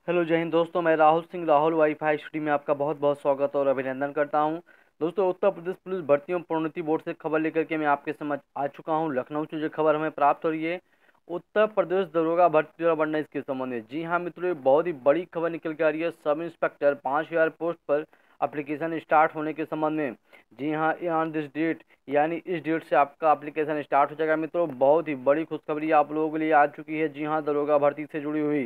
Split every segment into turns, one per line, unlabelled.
Hello जय हिंद दोस्तों, मैं राहुल सिंह राहुल वाईफाई स्टूडियो में आपका बहुत बहुत स्वागत और अभिनंदन करता हूं। दोस्तों, उत्तर प्रदेश पुलिस भर्ती एवं प्रोन्नति बोर्ड से खबर लेकर के मैं आपके समझ आ चुका हूं। लखनऊ से जो खबर हमें प्राप्त हो रही है, उत्तर प्रदेश दरोगा भर्ती 2019 के संबंध में। जी हाँ मित्रों, ये बहुत ही बड़ी खबर निकल के आ रही है। सब इंस्पेक्टर 5000 पोस्ट पर एप्लीकेशन स्टार्ट होने के संबंध में। जी हाँ, ऑन दिस डेट यानी इस डेट से आपका एप्लीकेशन स्टार्ट हो जाएगा मित्रों। बहुत ही बड़ी खुशखबरी आप लोगों के लिए आ चुकी है। जी हाँ, दरोगा भर्ती से जुड़ी हुई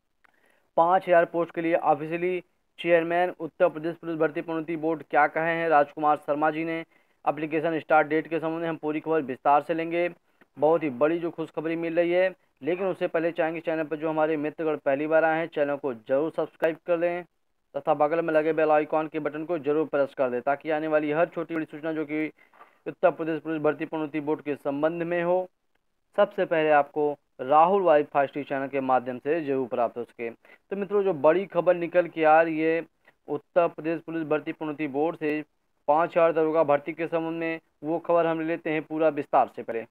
5000 पोस्ट के लिए officially chairman Uttar Pradesh police भर्ती प्रोन्नति बोर्ड क्या कहे हैं राजकुमार शर्मा जी ने। एप्लीकेशन स्टार्ट डेट के संबंध में हम पूरी खबर विस्तार से लेंगे। बहुत ही बड़ी जो खुशखबरी मिल रही है, लेकिन उससे पहले चाहेंगे चैनल पर जो हमारे मित्रगण पहली बार आए हैं, चैनल को जरूर सब्सक्राइब कर लें तथा बगल में लगे बेल आइकॉन के बटन को जरूर प्रेस कर दें, ताकि आने वाली हर छोटी बड़ी सूचना जो कि उत्तर प्रदेश पुलिस भर्ती प्रोन्नति बोर्ड के संबंध में हो, सबसे पहले आपको राहुल वाइफ फास्टी चैनल के माध्यम से जरूर प्राप्त हो सके। तो मित्रों, जो बड़ी खबर निकल के आ रही है उत्तर प्रदेश पुलिस भर्ती प्रोन्नति बोर्ड से 5000 दरोगा भर्ती के संबंध में, वो खबर हम ले लेते हैं पूरा विस्तार से। पहले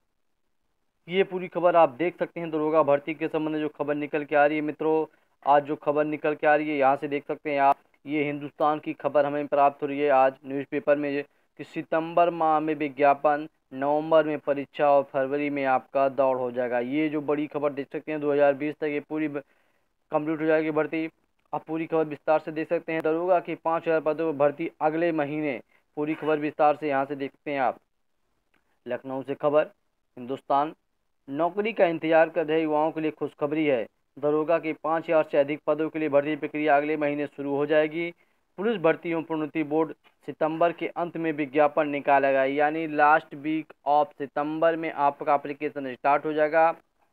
ये पूरी खबर आप देख सकते हैं। दरोगा भर्ती के संबंध में जो खबर निकल के आ रही है मित्रों, आज जो खबर निकल के आ रही है यहाँ से देख सकते हैं आप। ये हिंदुस्तान की खबर हमें प्राप्त हो रही है आज न्यूज़पेपर में, कि सितंबर माह में विज्ञापन, नवंबर में परीक्षा और फरवरी में आपका दौड़ हो जाएगा। ये जो बड़ी खबर देख सकते हैं, 2020 तक ये पूरी कंप्लीट हो जाएगी भर्ती। आप पूरी खबर विस्तार से देख सकते हैं। दरोगा की 5000 पदों पर भर्ती अगले महीने। पूरी खबर विस्तार से यहाँ से देख सकते हैं आप। लखनऊ से खबर, हिंदुस्तान। नौकरी का इंतजार कर रहे युवाओं के लिए खुशखबरी है। दरोगा के 5000 से अधिक पदों के लिए भर्ती प्रक्रिया अगले महीने शुरू हो जाएगी। पुलिस भर्ती एवं प्रोन्नति बोर्ड सितंबर के अंत में विज्ञापन निकालेगा, यानी लास्ट वीक ऑफ सितंबर में आपका एप्लीकेशन स्टार्ट हो जाएगा।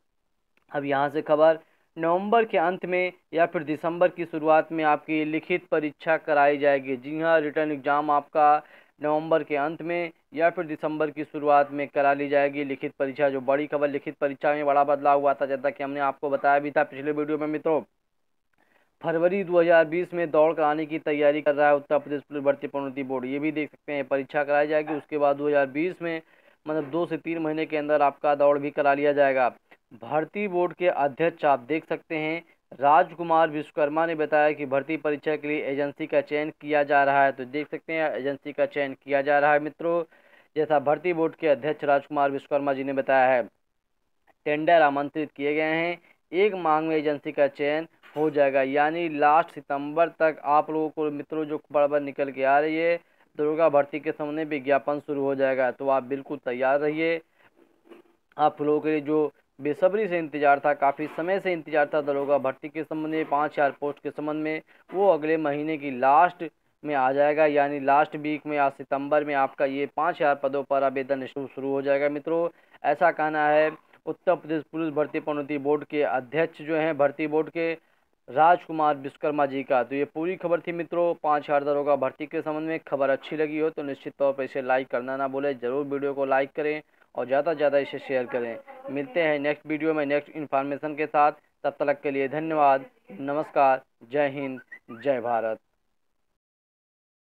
अब यहाँ से खबर, नवंबर के अंत में या फिर दिसंबर की शुरुआत में आपकी लिखित परीक्षा कराई जाएगी। जी हाँ, रिटर्न एग्जाम आपका नवंबर के अंत में या फिर दिसंबर की शुरुआत में करा ली जाएगी लिखित परीक्षा। जो बड़ी खबर, लिखित परीक्षा में बड़ा बदलाव हुआ था, जैसा कि हमने आपको बताया भी था पिछले वीडियो में मित्रों। फरवरी 2020 में दौड़ कराने की तैयारी कर रहा है उत्तर प्रदेश पुलिस भर्ती प्रोन्नति बोर्ड। ये भी देख सकते हैं, परीक्षा कराई जाएगी, उसके बाद 2020 में मतलब 2 से 3 महीने के अंदर आपका दौड़ भी करा लिया जाएगा। भर्ती बोर्ड के अध्यक्ष आप देख सकते हैं, राजकुमार विश्वकर्मा ने बताया कि भर्ती परीक्षा के लिए एजेंसी का चयन किया जा रहा है। तो देख सकते हैं, एजेंसी का चयन किया जा रहा है मित्रों, जैसा भर्ती बोर्ड के अध्यक्ष राजकुमार विश्वकर्मा जी ने बताया है। टेंडर आमंत्रित किए गए हैं, एक माह में एजेंसी का चयन हो जाएगा, यानी लास्ट सितंबर तक आप लोगों को मित्रों जो खबर निकल के आ रही है, दरोगा भर्ती के सामने विज्ञापन शुरू हो जाएगा। तो आप बिल्कुल तैयार रहिए। आप लोगों के लिए जो बेसब्री से इंतजार था, काफ़ी समय से इंतजार था दरोगा भर्ती के संबंध में, 5000 पोस्ट के संबंध में, वो अगले महीने की लास्ट में आ जाएगा, यानी लास्ट वीक में या सितंबर में आपका ये 5000 पदों पर आवेदन शुरू हो जाएगा मित्रों। ऐसा कहना है उत्तर प्रदेश पुलिस भर्ती प्रोन्नति बोर्ड के अध्यक्ष जो हैं भर्ती बोर्ड के, राजकुमार विश्वकर्मा जी का। तो ये पूरी खबर थी मित्रों 5000 दरोगा भर्ती के संबंध में। खबर अच्छी लगी हो तो निश्चित तौर पर इसे लाइक करना ना भूलें, ज़रूर वीडियो को लाइक करें और ज़्यादा से ज़्यादा इसे शेयर करें। मिलते हैं नेक्स्ट वीडियो में नेक्स्ट इन्फॉर्मेशन के साथ। तब तक के लिए धन्यवाद, नमस्कार, जय हिंद, जय भारत।